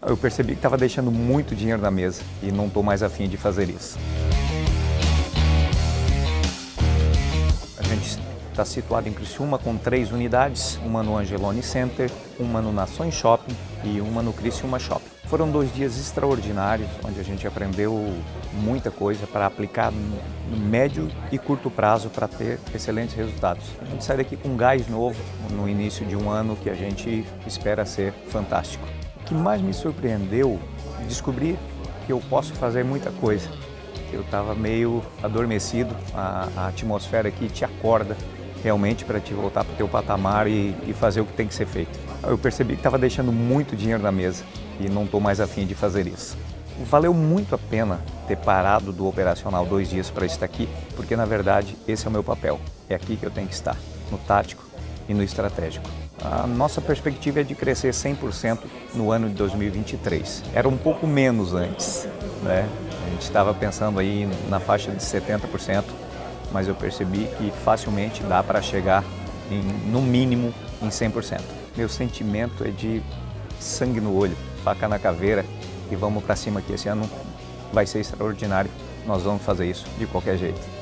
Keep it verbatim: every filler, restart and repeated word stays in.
Eu percebi que estava deixando muito dinheiro na mesa e não estou mais afim de fazer isso. A gente está situado em Criciúma com três unidades, uma no Angeloni Center, uma no Nações Shopping e uma no Criciúma Shopping. Foram dois dias extraordinários, onde a gente aprendeu muita coisa para aplicar no médio e curto prazo para ter excelentes resultados. A gente sai daqui com um gás novo no início de um ano que a gente espera ser fantástico. O que mais me surpreendeu, descobrir que eu posso fazer muita coisa. Eu estava meio adormecido, a, a atmosfera aqui te acorda realmente para te voltar para o teu patamar e, e fazer o que tem que ser feito. Eu percebi que estava deixando muito dinheiro na mesa e não estou mais afim de fazer isso. Valeu muito a pena ter parado do operacional dois dias para estar aqui, porque na verdade esse é o meu papel. É aqui que eu tenho que estar, no tático e no estratégico. A nossa perspectiva é de crescer cem por cento no ano de dois mil e vinte e três. Era um pouco menos antes, né? A gente estava pensando aí na faixa de setenta por cento, mas eu percebi que facilmente dá para chegar em, no mínimo em cem por cento. Meu sentimento é de sangue no olho, faca na caveira e vamos para cima que esse ano vai ser extraordinário. Nós vamos fazer isso de qualquer jeito.